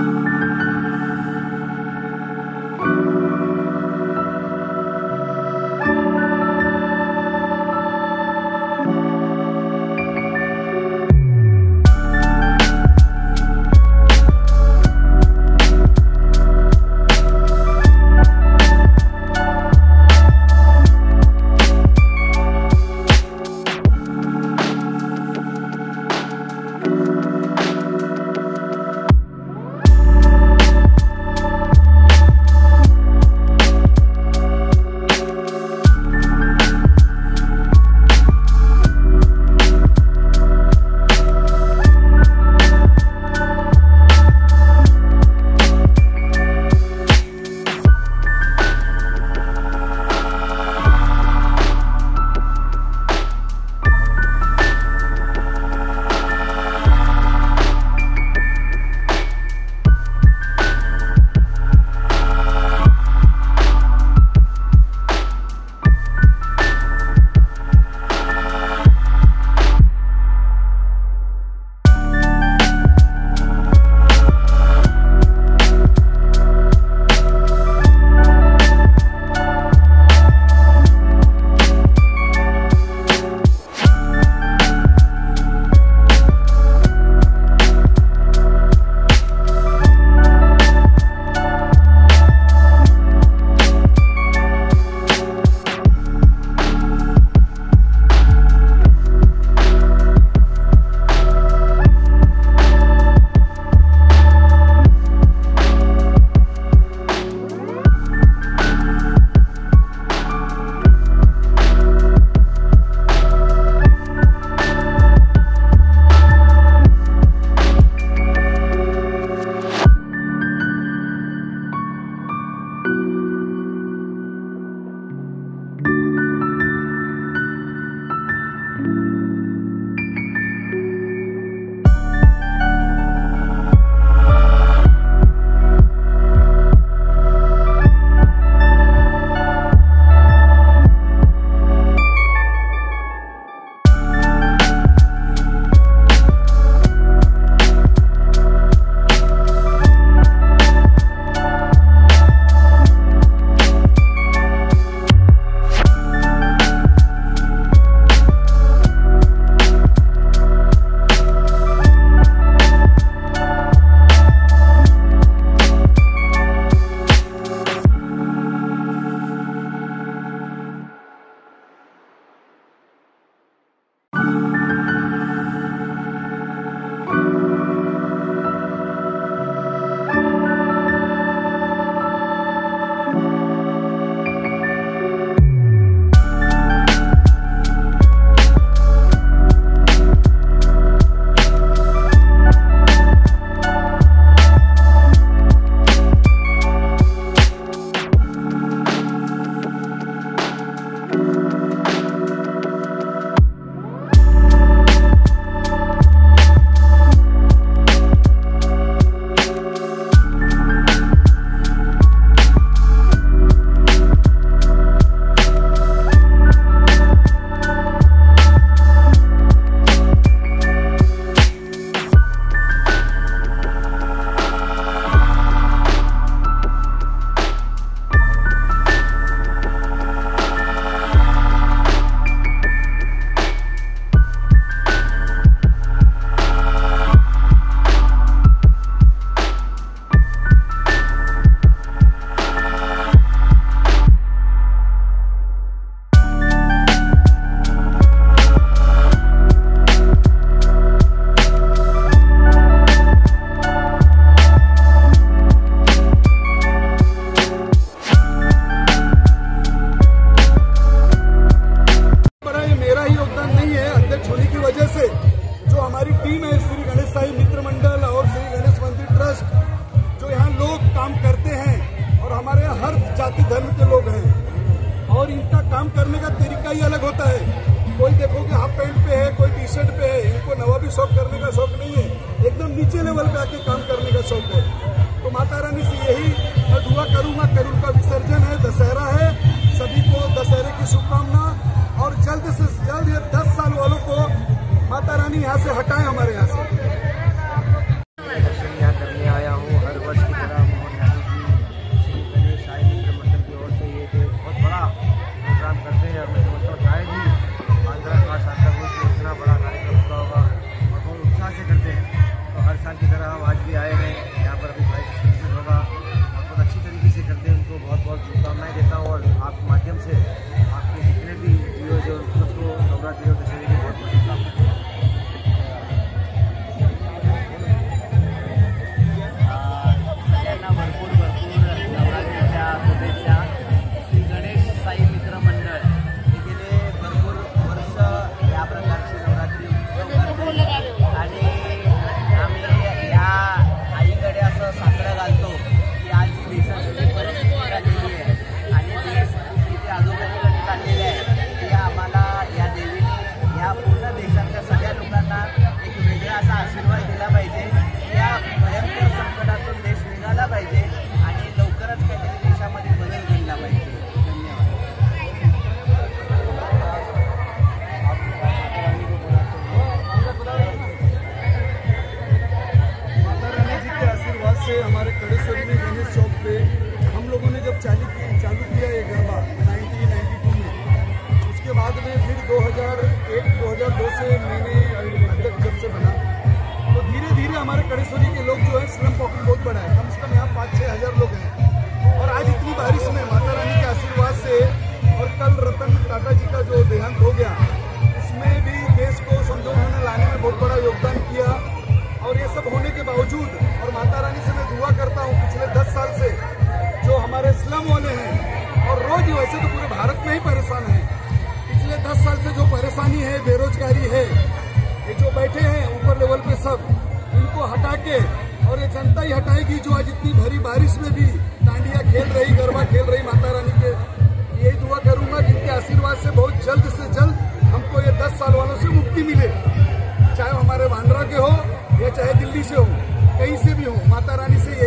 जाति धर्म के लोग हैं और इनका काम करने का तरीका ही अलग होता है। कोई देखो कि हाफ पैंट पे है, कोई टी शर्ट पे है, इनको नवाबी शौक करने का शौक नहीं है, एकदम नीचे लेवल पे आके काम करने का शौक है। तो माता रानी से यही मैं दुआ करूंगा, कल उनका विसर्जन है, दशहरा है, सभी को दशहरे की शुभकामना और जल्द से जल्द ये 10 साल वालों को माता रानी यहाँ से हटाए, हमारे यहाँ से। दर्शन यहाँ करने आया हूँ। हर से हमारे कड़ेश्वरी में गणेश चौक पे हम लोगों ने जब चालू किया ये गरबा 1992 में, उसके बाद में फिर 2001-2002 से मैंने अध्यक्ष जब से बना, तो धीरे धीरे हमारे कड़ेश्वरी के लोग जो है स्लम पॉकेट बहुत बड़ा है, कम से कम यहाँ 5-6 हज़ार लोग हैं। और आज इतनी बारिश में माता रानी के आशीर्वाद से, और कल रतन टाटा जी का जो देहांत हो गया, इसमें भी देश को समझो उन्होंने लाने में बहुत बड़ा योगदान किया। और ये सब होने के बावजूद, और माता रानी से मैं दुआ करता हूँ पिछले 10 साल से जो हमारे स्लम वाले हैं, और रोज वैसे तो पूरे भारत में ही परेशान हैं, पिछले 10 साल से जो परेशानी है, बेरोजगारी है, ये जो बैठे हैं ऊपर लेवल पे सब, इनको हटा के, और ये जनता ही हटाएगी जो आज इतनी भरी बारिश में भी डांडिया खेल रही, गरबा खेल रही माता रानी के। यही दुआ करूंगा कि इनके आशीर्वाद से बहुत जल्द से जल्द हमको ये 10 साल वालों से मुक्ति मिले, चाहे हमारे बांद्रा के हो या चाहे दिल्ली से हो, कहीं से भी हो। माता रानी से